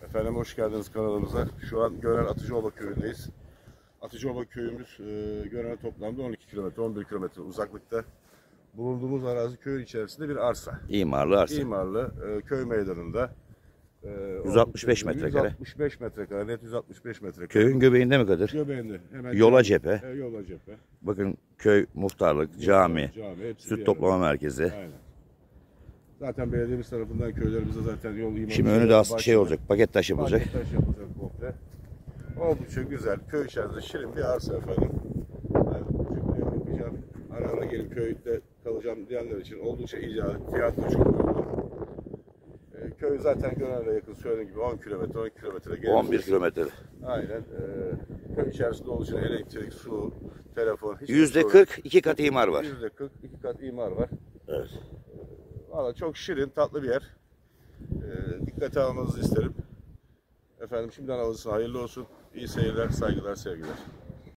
Efendim hoş geldiniz kanalımıza. Şu an Gönen Atıcıoba köyündeyiz. Atıcıoba köyümüz Gönen'e toplamda 12 kilometre, 11 kilometre uzaklıkta. Bulunduğumuz arazi köyün içerisinde bir arsa. İmarlı arsa. İmarlı köy meydanında. 165 metrekare. 165 metrekare, net 165 metrekare. Köyün göbeğinde mi Kadir? Göbeğinde. Hemen Yola cephe. yola cephe. Bakın köy, muhtarlık, cami, hepsi süt bir toplama arada. merkezi. Aynen. Zaten belediyemiz tarafından köylerimize zaten yol imarı. Şimdi önü de aslında şey olacak, paket taş yapılacak. Paket taş yapılacak komple. Oldukça güzel. Köy içerisinde şirin bir arsa efendim. Ben şimdi yapacağım. Arada gelip köyde kalacağım diyenler için oldukça icazı. Fiyatı da çok uygun. Köy zaten Gönen'e yakın, söylediğim gibi 10 kilometre, 12 kilometre geliriz. 11 kilometre. Aynen. Köy içerisinde olduğu için elektrik, su, telefon. %40 2 kat imar var. %40 2 kat imar var. Evet. Valla çok şirin, tatlı bir yer. Dikkate almanızı isterim. Efendim şimdiden alırsın, hayırlı olsun. İyi seyirler, saygılar, sevgiler.